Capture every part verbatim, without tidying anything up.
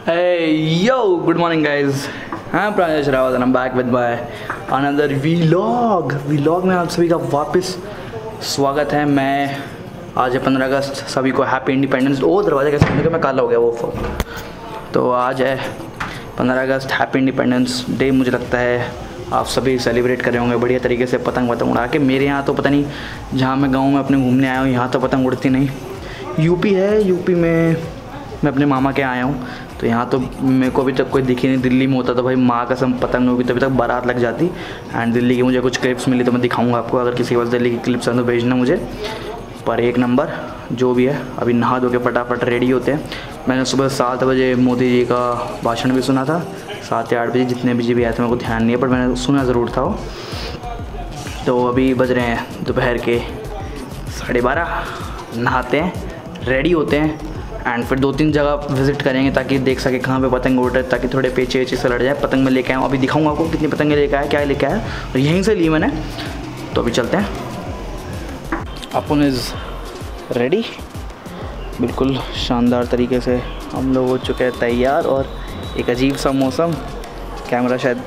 Hey yo, good morning guys. I'm Pranjesh Rawat and I'm back with my another vlog. Vlog में आप सभी का वापस स्वागत है। मैं आज है पंद्रह अगस्त, सभी को हैप्पी इंडिपेंडेंस। ओ दरवाज़ा कैसे खोलने का मैं काला हो गया वो फोन। तो आज है पंद्रह अगस्त, हैप्पी इंडिपेंडेंस डे। मुझे लगता है आप सभी सेलिब्रेट कर रहे होंगे बढ़िया तरीके से, पतंग वतंग उड़ा के। मेरे यहाँ तो पता नहीं, जहाँ मैं गाँव में अपने घूमने आया हूँ यहाँ तो पतंग उड़ती नहीं। यूपी है, यूपी में मैं अपने मामा के आया हूँ तो यहाँ तो मेरे को अभी तक कोई दिखी नहीं। दिल्ली में होता तो भाई माँ कसम पतंग होगी तभी तक बारात लग जाती। एंड दिल्ली की मुझे कुछ क्लिप्स मिली तो मैं दिखाऊंगा आपको। अगर किसी के पास दिल्ली की क्लिप्स हैं तो भेजना मुझे। पर एक नंबर जो भी है, अभी नहा धो के फटाफट रेडी होते हैं। मैंने सुबह सात बजे मोदी जी का भाषण भी सुना था, सात या आठ बजे, जितने बजे भी आए थे मेरे को ध्यान नहीं है, पर मैंने सुना ज़रूर था वो। तो अभी बज रहे हैं दोपहर के साढ़े बारह। नहाते हैं, रेडी होते हैं एंड फिर दो तीन जगह विज़िट करेंगे ताकि देख सके कहाँ पे पतंग उड़ रहे, ताकि थोड़े पेचे वेचे से लड़ जाए। पतंग में लेके आया हूँ, अभी दिखाऊंगा आपको कितनी पतंगें लेके आया, क्या लेके आया, और यहीं से ली मैंने। तो अभी चलते हैं। अपन इज़ रेडी, बिल्कुल शानदार तरीके से हम लोग हो चुके हैं तैयार। और एक अजीब सा मौसम, कैमरा शायद,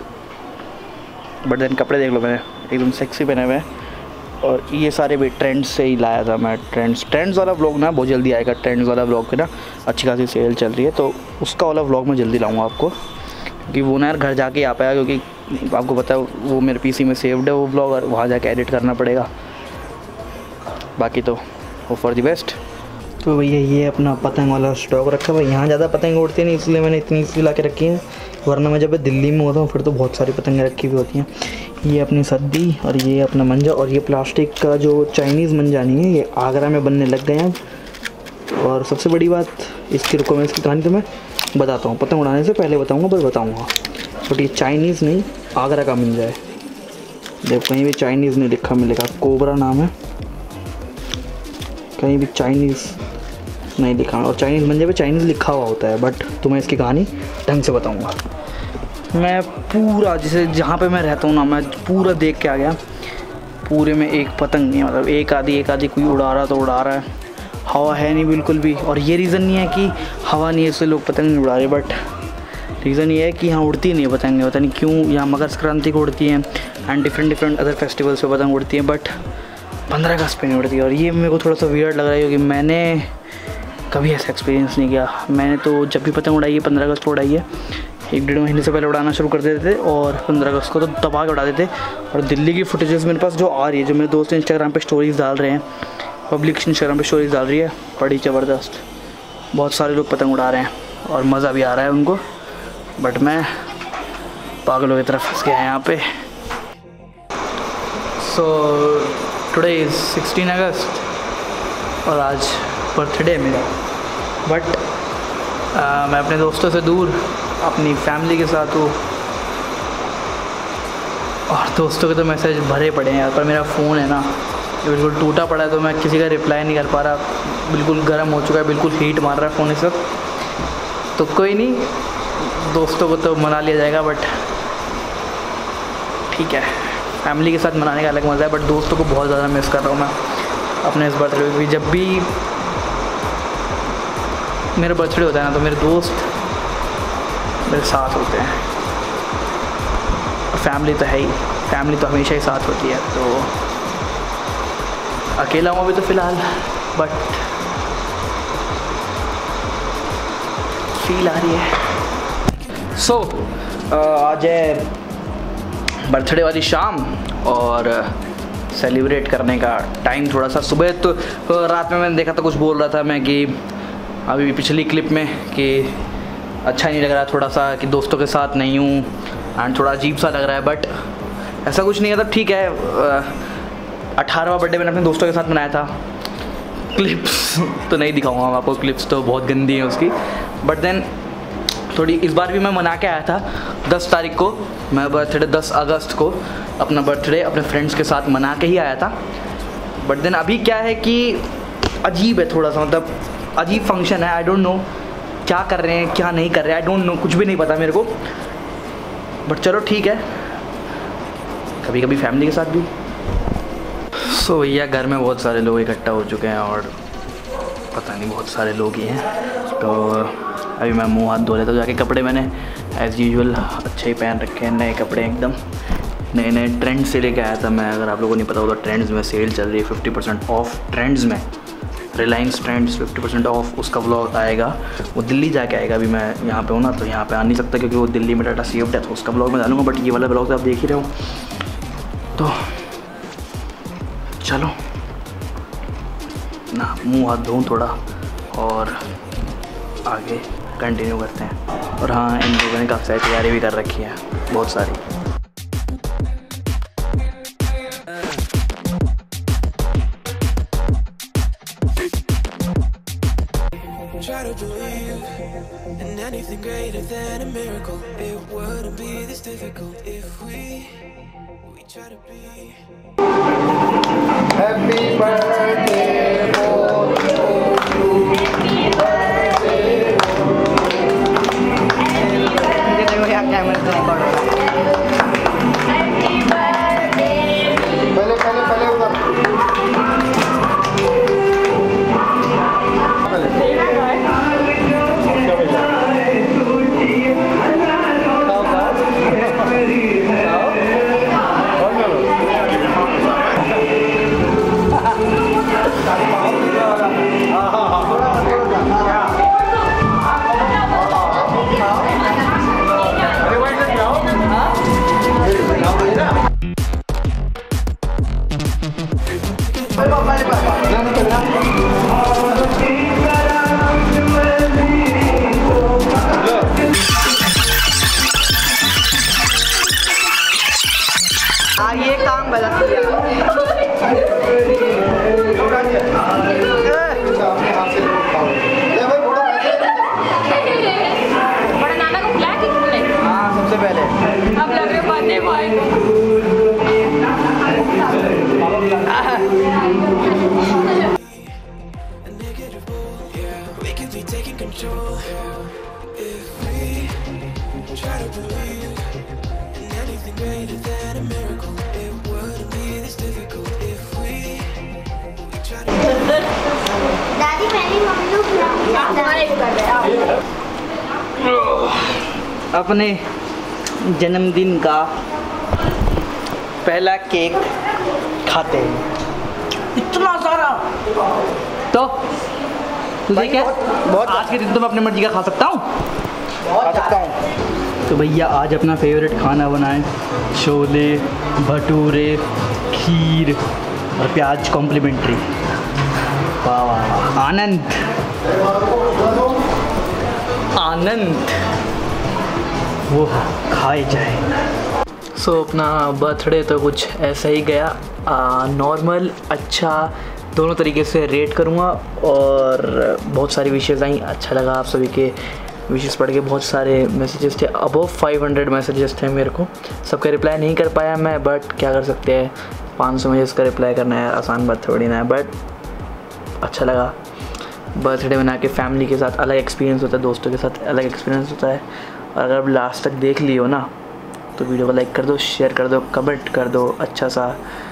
बट देन कपड़े देख लो मैंने एकदम सेक्सी पहने हुए हैं। और ये सारे भी ट्रेंड्स से ही लाया था मैं। ट्रेंड्स ट्रेंड्स वाला व्लॉग ना बहुत जल्दी आएगा। ट्रेंड्स वाला व्लॉग पे ना अच्छी खासी सेल चल रही है, तो उसका वाला व्लॉग मैं जल्दी लाऊंगा आपको, क्योंकि वो ना यार घर जाके आ पाया, क्योंकि आपको पता है वो मेरे पीसी में सेव्ड है वो व्लॉग, और वहाँ जाके एडिट करना पड़ेगा। बाकी तो वो फॉर द बेस्ट। तो भैया ये अपना पतंग वाला स्टॉक रखा हुआ है। यहाँ ज़्यादा पतंग उड़ती नहीं, इसलिए मैंने इतनी सी ला के रखी है, वरना मैं जब दिल्ली में होता हूँ फिर तो बहुत सारी पतंगें रखी हुई होती हैं। ये अपनी सद्दी और ये अपना मंजा, और ये प्लास्टिक का जो चाइनीज़ मंजा नहीं है, ये आगरा में बनने लग गए हैं। और सबसे बड़ी बात इसकी, रुको मैं इसकी कहानी तो मैं बताता हूँ, पतंग उड़ाने से पहले बताऊँगा, बस बताऊँगा। बट ये चाइनीज़ नहीं, आगरा का मंजा है। देखो कहीं भी चाइनीज़ नहीं लिखा मिलेगा, कोबरा नाम है, कहीं भी चाइनीज़ नहीं लिखा। और चाइनीज़ मंजे पे चाइनीज़ लिखा हुआ होता है, बट तुम्हें इसकी कहानी ढंग से बताऊँगा। मैं पूरा, जैसे जहाँ पे मैं रहता हूँ ना, मैं पूरा देख के आ गया। पूरे में एक पतंग नहीं है, मतलब एक आधी एक आधी कोई उड़ा रहा तो उड़ा रहा है, हवा है नहीं बिल्कुल भी। और ये रीज़न नहीं है कि हवा नहीं है इससे लोग पतंग नहीं उड़ा रहे, बट रीज़न ये है कि यहाँ उड़ती नहीं है पतंग। पता नहीं क्यों, यहाँ मकर संक्रांति को उड़ती हैं and different different other festivals पे पतंग उड़ती हैं, बट पंद्रह अगस्त पे नहीं उड़ती। और ये मेरे को थोड़ा सा वियर्ड लग रहा है, क्योंकि मैंने कभी ऐसा एक्सपीरियंस नहीं किया। मैंने तो जब भी पतंग उड़ाई है पंद्रह अगस्त को उड़ाई है, एक डेढ़ महीने से पहले उड़ाना शुरू कर देते थे, और पंद्रह अगस्त को तो दबा के उड़ा देते। और दिल्ली की फुटेजेस मेरे पास जो आ रही है, जो मेरे दोस्त इंस्टाग्राम पे स्टोरीज़ डाल रहे हैं, पब्लिक इंस्टाग्राम पे स्टोरीज़ डाल रही है, बड़ी ज़बरदस्त। बहुत सारे लोग पतंग उड़ा रहे हैं और मज़ा भी आ रहा है उनको, बट मैं पागलों की तरफ फंस गया यहाँ पे। So today is sixteen August और आज बर्थडे है मेरा। बट uh, मैं अपने दोस्तों से दूर अपनी फैमिली के साथ हूँ, और दोस्तों के तो मैसेज भरे पड़े हैं यार। पर मेरा फ़ोन है ना, ये बिल्कुल टूटा पड़ा है, तो मैं किसी का रिप्लाई नहीं कर पा रहा। बिल्कुल गर्म हो चुका है, बिल्कुल हीट मार रहा है फ़ोन इस वक्त। तो कोई नहीं, दोस्तों को तो मना लिया जाएगा, बट ठीक है, फैमिली के साथ मनाने का अलग मज़ा है। बट दोस्तों को बहुत ज़्यादा मिस कर रहा हूँ मैं अपने इस बर्थडे पे भी। जब भी मेरा बर्थडे होता है ना, तो मेरे दोस्त मेरे साथ होते हैं। फैमिली तो है ही, फैमिली तो हमेशा ही साथ होती है। तो अकेला हूँ अभी तो फ़िलहाल, बट फील आ रही है। सो so, आज है बर्थडे वाली शाम और सेलिब्रेट करने का टाइम थोड़ा सा। सुबह तो रात में मैंने देखा था, कुछ बोल रहा था मैं कि अभी पिछली क्लिप में कि अच्छा नहीं लग रहा थोड़ा सा, कि दोस्तों के साथ नहीं हूँ एंड थोड़ा अजीब सा लग रहा है। बट ऐसा कुछ नहीं है, तब ठीक है। अठारहवां बर्थडे मैंने अपने दोस्तों के साथ मनाया था। क्लिप्स तो नहीं दिखाऊंगा मैं आपको, क्लिप्स तो बहुत गंदी हैं उसकी। बट देन थोड़ी इस बार भी मैं मना के आया था। दस तारीख को मैं बर्थडे, दस अगस्त को अपना बर्थडे अपने फ्रेंड्स के साथ मना के ही आया था। बट देन अभी क्या है कि अजीब है थोड़ा सा, मतलब अजीब फंक्शन है। आई डोंट नो क्या कर रहे हैं क्या नहीं कर रहे हैं, आई डोंट नो, कुछ भी नहीं पता मेरे को। बट चलो ठीक है, कभी कभी फैमिली के साथ भी। सो so, भैया घर में बहुत सारे लोग इकट्ठा हो चुके हैं, और पता नहीं बहुत सारे लोग ही हैं। तो अभी मैं मुँह हाथ धो लेता हूँ जाके। कपड़े मैंने एज़ यूजुअल अच्छे ही पहन रखे हैं, नए कपड़े एकदम नए नए ट्रेंड से लेके आया था मैं। अगर आप लोगों को नहीं पता हो तो ट्रेंड्स में सेल चल रही है फिफ्टी परसेंट ऑफ। ट्रेंड्स में Reliance trends fifty percent off, उसका व्लॉग आएगा। वो दिल्ली जाके आएगा। अभी मैं यहाँ पे हूँ ना, तो यहाँ पे आ नहीं सकता क्योंकि वो दिल्ली में डाटा सेव्ड है, तो उसका व्लॉग मैं डालूंगा। बट ये वाला व्लॉग तो आप देख ही रहे हो। तो चलो ना मुँह हाथ धोऊँ थोड़ा और आगे कंटिन्यू करते हैं। और हाँ, इन लोगों ने काफ़ी सारी तैयारी भी कर रखी है, बहुत सारी। Try to believe in anything greater than a miracle. It wouldn't be this difficult if we we try to be. Happy birthday for you. Happy birthday. देखो यहाँ कैमरे से रिकॉर्ड हो रहा है। Happy birthday. पहले पहले पहले उधर। हाँ, ये काम गलत किया। बड़ा नाना को क्या कि तुमने? हाँ, सबसे पहले अब लग रहे बातें भाई। We could be taking control if we try to believe in anything greater than a miracle. It wouldn't be this difficult if we we try to. दादी मेरी मम्मी को हमारे को कर रहे हैं। अपने जन्मदिन का पहला केक खाते हैं। इतना सारा तो तुझे क्या बहुत आज के दिन तो मैं अपनी मर्जी का खा सकता हूँ खा सकता हूँ। तो भैया आज अपना फेवरेट खाना बनाएं, छोले भटूरे खीर और प्याज कॉम्प्लीमेंट्री। वाह वाह वाह, आनंद आनंद वो खाए जाए। सो so, अपना बर्थडे तो कुछ ऐसा ही गया, नॉर्मल अच्छा दोनों तरीके से रेट करूँगा। और बहुत सारी विशेज़ आई, अच्छा लगा आप सभी के विशेज़ पढ़ के। बहुत सारे मैसेजेस थे, अबव फाइव हंड्रेड मैसेजेस थे मेरे को। सबका रिप्लाई नहीं कर पाया मैं, बट क्या कर सकते हैं, पाँच सौ मैसेज का रिप्लाई करना है, आसान बात थोड़ी ना है। बट अच्छा लगा बर्थडे मना के। फैमिली के साथ अलग एक्सपीरियंस होता है, दोस्तों के साथ अलग एक्सपीरियंस होता है। और अगर आप लास्ट तक देख लिए हो ना तो वीडियो को लाइक कर दो, शेयर कर दो, कमेंट कर दो अच्छा सा।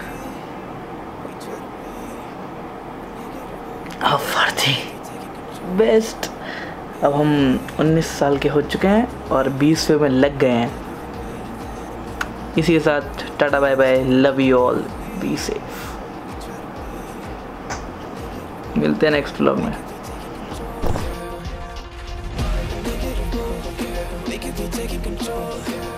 फर्जी बेस्ट। अब हम उन्नीस साल के हो चुके हैं और बीसवें में लग गए हैं। इसी के साथ टाटा bye bye, love you all, be safe. मिलते हैं नेक्स्ट व्लॉग में। We could be taking control.